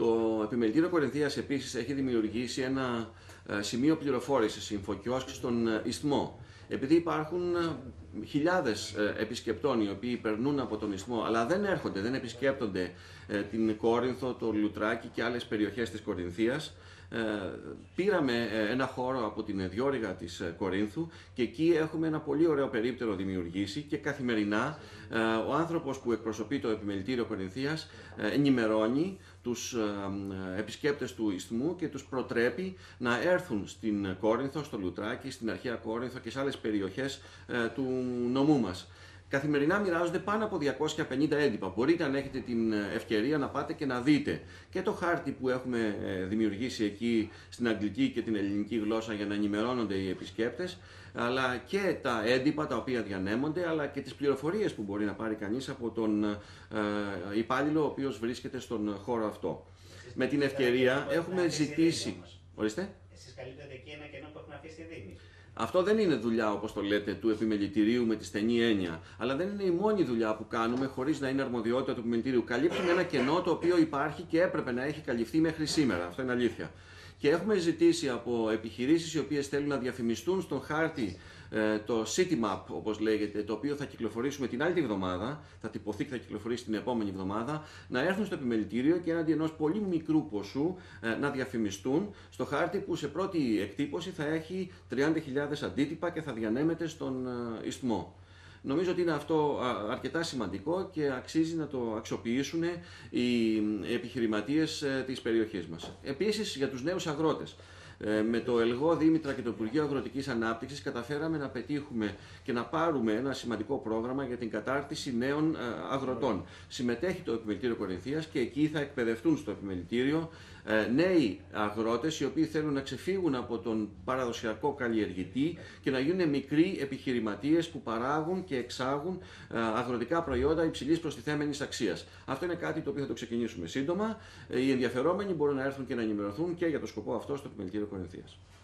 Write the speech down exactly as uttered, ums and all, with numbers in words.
Το Επιμελητήριο Κορινθίας επίσης έχει δημιουργήσει ένα σημείο πληροφόρησης, Infokiosk, στον Ισθμό. Επειδή υπάρχουν χιλιάδες επισκεπτών οι οποίοι περνούν από τον Ισθμό, αλλά δεν έρχονται, δεν επισκέπτονται την Κόρινθο, το Λουτράκι και άλλες περιοχές της Κορινθίας, πήραμε ένα χώρο από την διόρυγα της Κορίνθου και εκεί έχουμε ένα πολύ ωραίο περίπτερο δημιουργήσει και καθημερινά ο άνθρωπος που εκπροσωπεί το Επιμελητήριο Κορινθίας ενημερώνει τους επισκέπτες του Ισθμού και τους προτρέπει να έρθουν στην Κόρινθο, στο Λουτράκι, στην αρχαία Κόρινθο και σε άλλες περιοχές του νομού μας. Καθημερινά μοιράζονται πάνω από διακόσια πενήντα έντυπα. Μπορείτε, αν έχετε την ευκαιρία, να πάτε και να δείτε και το χάρτη που έχουμε δημιουργήσει εκεί στην αγγλική και την ελληνική γλώσσα για να ενημερώνονται οι επισκέπτες, αλλά και τα έντυπα τα οποία διανέμονται, αλλά και τις πληροφορίες που μπορεί να πάρει κανείς από τον ε, υπάλληλο ο οποίος βρίσκεται στον χώρο αυτό. Εσείς με την ευκαιρία έχουμε ζητήσει... Ορίστε. Εσείς καλύπτετε εκεί ένα κενό που έχουν αφήσει στη Δήμη. Αυτό δεν είναι δουλειά, όπως το λέτε, του Επιμελητηρίου με τη στενή έννοια, αλλά δεν είναι η μόνη δουλειά που κάνουμε χωρίς να είναι αρμοδιότητα του Επιμελητηρίου. Καλύπτουμε ένα κενό το οποίο υπάρχει και έπρεπε να έχει καλυφθεί μέχρι σήμερα. Αυτό είναι αλήθεια. Και έχουμε ζητήσει από επιχειρήσεις οι οποίες θέλουν να διαφημιστούν στον χάρτη το City Map, όπως λέγεται, το οποίο θα κυκλοφορήσουμε την άλλη τη εβδομάδα, θα τυπωθεί και θα κυκλοφορήσει την επόμενη εβδομάδα, να έρθουν στο Επιμελητήριο και έναντι ενός πολύ μικρού ποσού να διαφημιστούν στο χάρτη που σε πρώτη εκτύπωση θα έχει τριάντα χιλιάδες αντίτυπα και θα διανέμεται στον Ισθμό. Νομίζω ότι είναι αυτό αρκετά σημαντικό και αξίζει να το αξιοποιήσουν οι επιχειρηματίες της περιοχής μας. Επίσης, για τους νέους αγρότες. Με το ΕΛΓΟ Δήμητρα και το Υπουργείο Αγροτικής Ανάπτυξης καταφέραμε να πετύχουμε και να πάρουμε ένα σημαντικό πρόγραμμα για την κατάρτιση νέων αγροτών. Συμμετέχει το Επιμελητήριο Κορινθίας και εκεί θα εκπαιδευτούν στο Επιμελητήριο νέοι αγρότες οι οποίοι θέλουν να ξεφύγουν από τον παραδοσιακό καλλιεργητή και να γίνουν μικροί επιχειρηματίες που παράγουν και εξάγουν αγροτικά προϊόντα υψηλής προστιθέμενης αξίας. Αυτό είναι κάτι το οποίο θα το ξεκινήσουμε σύντομα. Οι ενδιαφερόμενοι μπορούν να έρθουν και να ενημερωθούν και για το σκοπό αυτό στο Επιμελητήριο Κορινθίας.